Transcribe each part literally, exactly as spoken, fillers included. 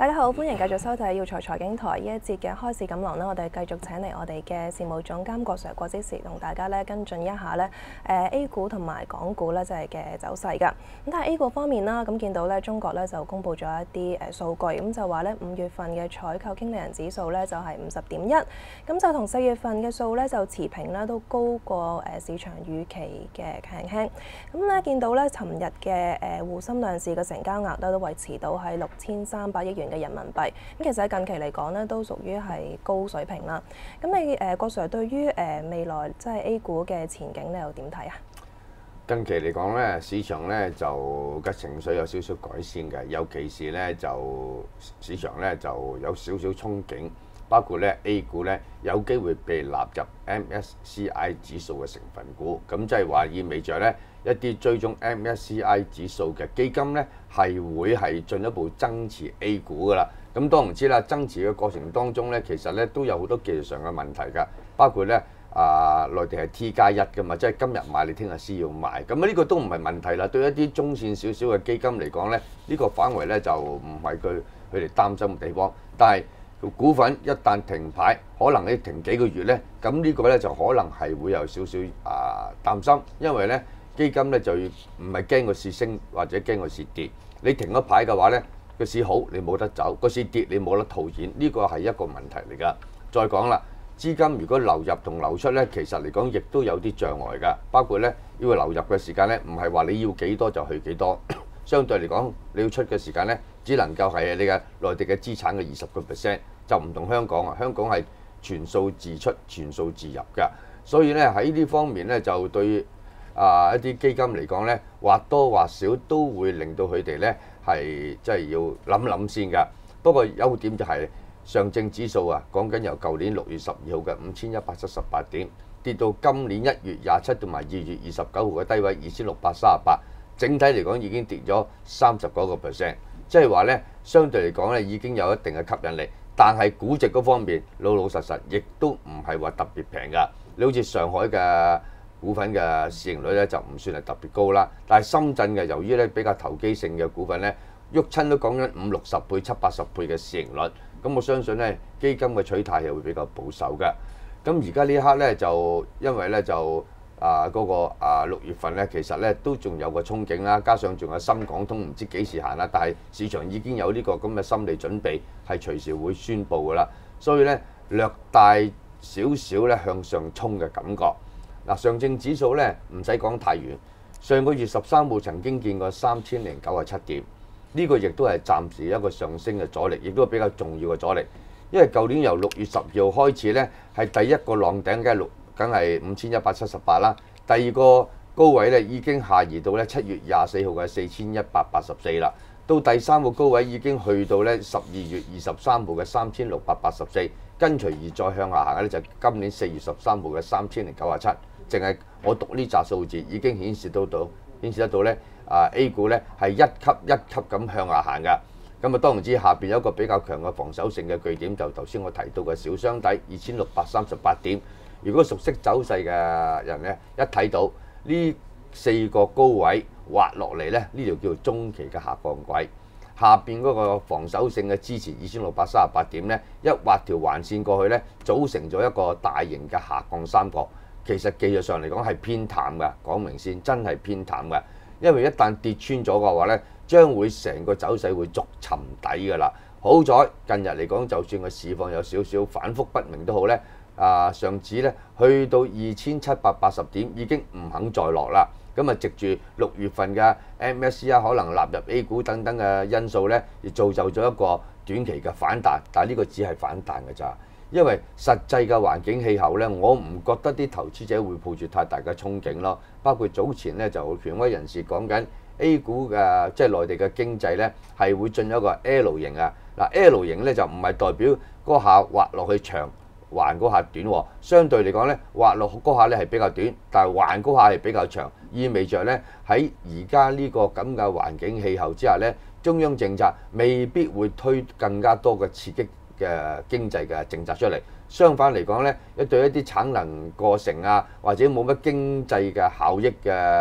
大家好，歡迎繼續收睇耀才財經台呢一節嘅開市錦囊啦。我哋繼續請嚟我哋嘅事務總監郭 Sir 郭之時同大家咧跟進一下咧誒 A 股同埋港股咧就係嘅走勢㗎。咁但係 A 股方面啦，咁見到咧中國咧就公布咗一啲誒數據，咁就話咧五月份嘅採購經理人指數咧就係五十點一，咁就同四月份嘅數咧就持平啦，都高過誒市場預期嘅輕輕。咁咧見到咧尋日嘅誒滬深兩市嘅成交額咧都維持到喺六千三百億元嘅人民幣，咁其實喺近期嚟講咧，都屬於係高水平啦。咁你誒郭 Sir 對於誒未來即係 A 股嘅前景，你又點睇啊？ 近期嚟講咧，市場咧就嘅情緒有少少改善嘅，尤其是咧就市場咧就有少少憧憬，包括咧 A 股咧有機會被納入 M S C I 指數嘅成分股，咁即係話意味着咧一啲追蹤 M S C I 指數嘅基金咧係會係進一步增持 A 股噶啦。咁當然知啦，增持嘅過程當中咧，其實咧都有好多技術上嘅問題㗎，包括咧啊內地係 T 加一㗎嘛，即係今日買你聽日先要賣，咁啊呢個都唔係問題啦。對一啲中線少少嘅基金嚟講咧，呢個範圍咧就唔係佢佢哋擔心嘅地方。但係股份一旦停牌，可能你停幾個月咧，咁呢個咧就可能係會有少少啊擔心，因為咧基金咧就要唔係驚個市升或者驚個市跌，你停咗牌嘅話咧。個市好你冇得走，個市跌你冇得套現，呢個係一個問題嚟㗎。再講啦，資金如果流入同流出咧，其實嚟講亦都有啲障礙㗎。包括咧要流入嘅時間咧，唔係話你要幾多就去幾多，相對嚟講你要出嘅時間咧，只能夠係你嘅內地嘅資產嘅二十個 percent， 就唔同香港啊。香港係全數自出、全數自入㗎，所以咧喺呢方面咧就對啊一啲基金嚟講咧，或多或少都會令到佢哋咧。係即係要諗諗先㗎。不過優點就係上證指數啊，講緊由舊年六月十二號嘅五千一百七十八點跌到今年一月廿七同埋二月二十九號嘅低位二千六百三十八，整體嚟講已經跌咗三十九個 percent， 即係話咧相對嚟講咧已經有一定嘅吸引力。但係估值嗰方面老老實實亦都唔係話特別平㗎。你好似上海嘅股份嘅市盈率咧就唔算係特別高啦，但係深圳嘅由於咧比較投機性嘅股份咧，喐親都講緊五六十倍、七八十倍嘅市盈率，咁我相信咧基金嘅取態係會比較保守嘅。咁而家呢一刻咧就因為咧就啊嗰個啊六月份咧其實咧都仲有個憧憬啦，加上仲有深港通唔知幾時行啦，但係市場已經有呢個咁嘅心理準備，係隨時會宣佈㗎啦，所以咧略帶少少咧向上衝嘅感覺。嗱，上證指數咧唔使講太遠，上個月十三號曾經見過三千零九十七點，呢個亦都係暫時一個上升嘅阻力，亦都係比較重要嘅阻力。因為舊年由六月十二號開始咧，係第一個浪頂嘅六，梗係五千一百七十八啦。第二個高位咧已經下移到咧七月廿四號嘅四千一百八十四啦。到第三個高位已經去到咧十二月二十三號嘅三千六百八十四，跟隨而再向下行嘅咧就今年四月十三號嘅三千零九十七。淨係我讀呢紮數字已經顯示到到顯示得到咧啊 A 股咧係一級一級咁向下行㗎。咁啊當然之下邊有一個比較強嘅防守性嘅據點，就頭先我提到嘅小雙底二千六百三十八點。如果熟悉走勢嘅人咧，一睇到呢四個高位滑落嚟咧，呢條叫做中期嘅下降軌。下邊嗰個防守性嘅支持二千六百三十八點咧，一畫條橫線過去咧，組成咗一個大型嘅下降三角。其實技術上嚟講係偏淡㗎，講明先真係偏淡㗎。因為一旦跌穿咗嘅話咧，將會成個走勢會逐沉底㗎啦。好在近日嚟講，就算個市況有少少反覆不明都好咧，啊上指咧去到二千七百八十點已經唔肯再落啦。咁啊，藉住六月份嘅 M S C I 可能納入 A 股等等嘅因素咧，而造就咗一個短期嘅反彈，但係呢個只係反彈㗎咋。因為實際嘅環境氣候咧，我唔覺得啲投資者會抱住太大嘅憧憬咯。包括早前咧就權威人士講緊 A 股嘅即係內地嘅經濟咧係會進入一個 L 型啊。嗱 L 型咧就唔係代表嗰下滑落去長，橫嗰下短喎。相對嚟講咧，滑落嗰下咧係比較短，但係橫嗰下係比較長，意味着咧喺而家呢個咁嘅環境氣候之下咧，中央政策未必會推更加多嘅刺激嘅經濟嘅政策出嚟，相反嚟講咧，一對一啲產能過剩啊，或者冇乜經濟嘅效益嘅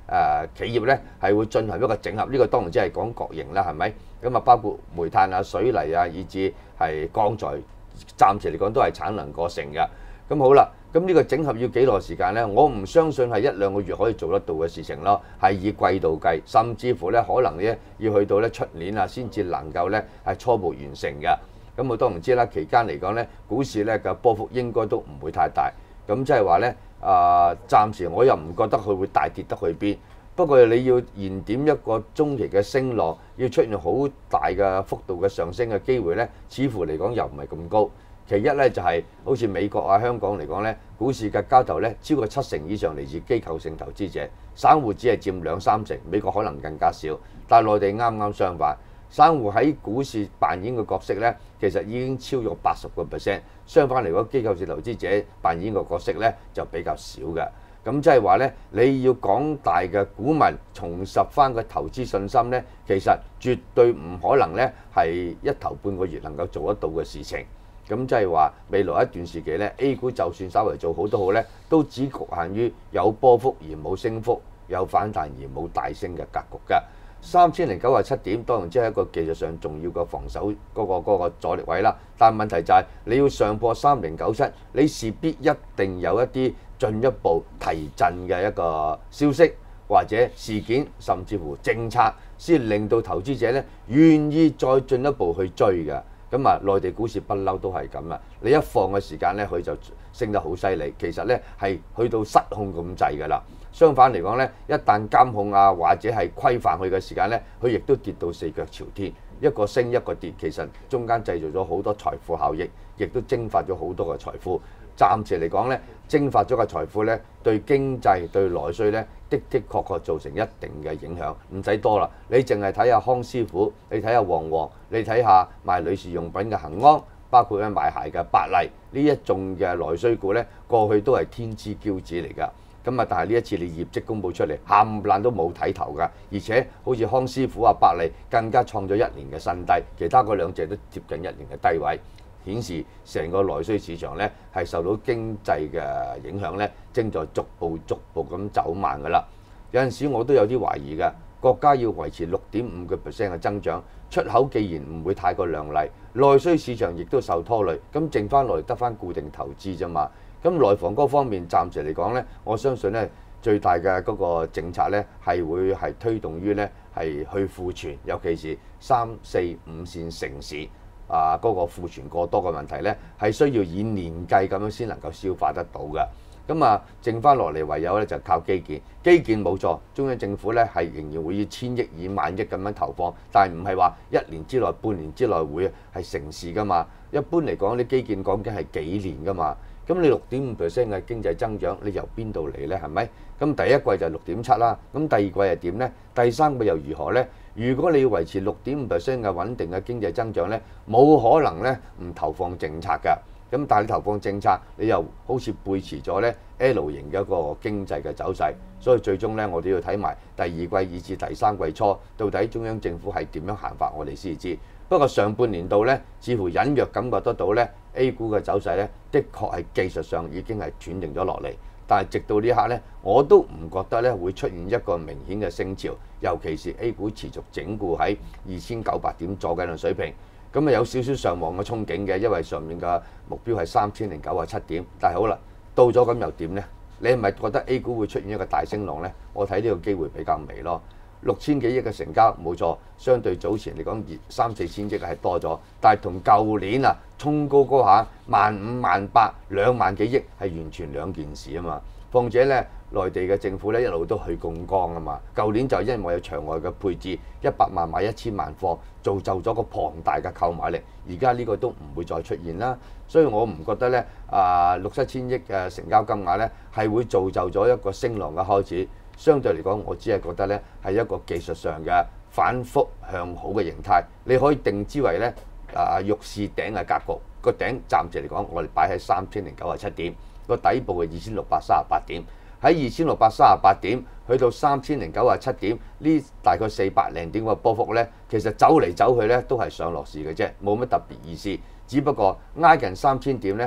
誒企業咧係會進行一個整合，呢、這個當然即係講國營啦，係咪？咁啊包括煤炭啊、水泥啊，以至係鋼材，暫時嚟講都係產能過剩嘅。咁好啦，咁呢個整合要幾耐時間呢？我唔相信係一兩個月可以做得到嘅事情咯，係以季度計，甚至乎咧可能咧要去到咧出年啊先至能夠咧係初步完成嘅。咁我當然知啦，期間嚟講咧，股市咧嘅波幅應該都唔會太大。咁即係話咧，啊、呃、暫時我又唔覺得佢會大跌得去邊。不過你要燃點一個中期嘅升浪，要出現好大嘅幅度嘅上升嘅機會咧，似乎嚟講又唔係咁高。其一咧就係好似美國啊、香港嚟講咧，股市嘅交投咧超過七成以上嚟自機構性投資者，散戶只係佔兩三成，美國可能更加少。但係內地啱啱相反，散戶喺股市扮演嘅角色咧，其實已經超過八十個 percent。相反嚟講，機構性投資者扮演嘅角色咧就比較少嘅。咁即係話咧，你要廣大嘅股民重拾翻個投資信心咧，其實絕對唔可能咧係一頭半個月能夠做得到嘅事情。咁即係話未來一段時期咧 ，A 股就算稍為做好都好咧，都只局限於有波幅而冇升幅，有反彈而冇大升嘅格局㗎。三千零九十七點當然即係一個技術上重要嘅防守嗰個嗰個阻力位啦。但係問題就係你要上破三零九七，你勢必一定有一啲進一步提振嘅一個消息或者事件，甚至乎政策，先令到投資者咧願意再進一步去追嘅。咁啊，內地股市不嬲都係咁啊！你一放嘅時間咧，佢就升得好犀利。其實咧係去到失控咁滯㗎啦。相反嚟講咧，一旦監控啊或者係規範佢嘅時間咧，佢亦都跌到四腳朝天，一個升一個跌，其實中間製造咗好多財富效益，亦都蒸發咗好多嘅財富。暫時嚟講咧，蒸發咗嘅財富咧，對經濟對內需咧，的的確確造成一定嘅影響。唔使多啦，你淨係睇下康師傅，你睇下旺旺，你睇下賣女士用品嘅恒安，包括咧賣鞋嘅百麗，呢一眾嘅內需股咧，過去都係天之驕子嚟㗎。咁啊，但係呢一次你業績公佈出嚟，冚唪唥都冇睇頭㗎，而且好似康師傅啊、百麗更加創咗一年嘅新低，其他嗰兩隻都接近一年嘅低位。顯示成個內需市場咧係受到經濟嘅影響咧，正在逐步逐步咁走慢㗎啦。有陣時我都有啲懷疑嘅，國家要維持六點五個 percent 嘅增長，出口既然唔會太過亮麗，內需市場亦都受拖累，咁剩翻落嚟得翻固定投資啫嘛。咁內房嗰方面暫時嚟講咧，我相信咧最大嘅嗰個政策咧係會係推動於咧係去庫存，尤其是三四五線城市。啊！嗰個庫存過多嘅問題咧，係需要以年計咁樣先能夠消化得到嘅。咁啊，剩翻落嚟唯有咧就靠基建，基建冇錯，中央政府咧係仍然會以千億、以萬億咁樣投放，但係唔係話一年之內、半年之內會係成事噶嘛？一般嚟講，啲基建講緊係幾年噶嘛？咁你六點五 percent 嘅經濟增長，你由邊度嚟咧？係咪？咁第一季就六點七啦，咁第二季係點咧？第三季又如何咧？如果你要維持六點五 percent 嘅穩定嘅經濟增長咧，冇可能咧唔投放政策㗎。咁但係你投放政策，你又好似背馳咗咧 L 型嘅一個經濟嘅走勢，所以最終咧我哋要睇埋第二季以至第三季初，到底中央政府係點樣行法，我哋先知。不過上半年度咧，似乎隱約感覺得到咧 A 股嘅走勢咧，的確係技術上已經係轉定咗落嚟。但係直到呢一刻咧，我都唔覺得咧會出現一個明顯嘅升潮，尤其是 A 股持續整固喺二千九百點左緊嘅水平，咁啊有少少上望嘅憧憬嘅，因為上面嘅目標係三千零九十七點。但係好啦，到咗咁又點呢？你係咪覺得 A 股會出現一個大升浪呢？我睇呢個機會比較微咯。六千幾億嘅成交冇錯，相對早前嚟講，三四千億係多咗，但係同舊年啊衝高嗰下萬五萬八兩萬幾億係完全兩件事啊嘛。況且咧，內地嘅政府咧一路都去槓桿啊嘛。舊年就因為有場外嘅配置，一百萬買一千萬貨，造就咗個龐大嘅購買力。而家呢個都唔會再出現啦，所以我唔覺得咧啊六七千億嘅成交金額咧係會造就咗一個升浪嘅開始。相對嚟講，我只係覺得咧係一個技術上嘅反覆向好嘅形態，你可以定之為咧啊欲試頂嘅格局。個頂暫時嚟講，我哋擺喺三千零九十七點，個底部係二千六百三十八點。喺二千六百三十八點去到三千零九十七點，呢大概四百零點嘅波幅咧，其實走嚟走去咧都係上落市嘅啫，冇乜特別意思。只不過挨近三千點咧，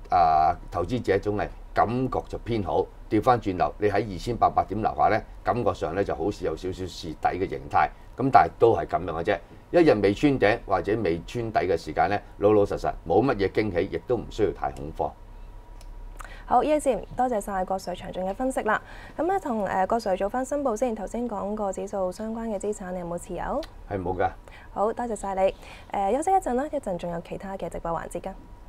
啊投資者總係感覺就偏好。調翻轉頭，你喺二千八百點樓下咧，感覺上咧就好似有少少蝕底嘅形態。咁但係都係咁樣嘅啫。一日未穿頂或者未穿底嘅時間咧，老老實實冇乜嘢驚喜，亦都唔需要太恐慌。 好，呢一節多謝晒郭 Sir 詳盡嘅分析啦。咁咧同誒郭 Sir 做翻申報先。頭先講過指數相關嘅資產，你有冇持有？ 係冇㗎。 好，多謝晒你。誒、呃、休息一陣啦，一陣仲有其他嘅直播環節㗎。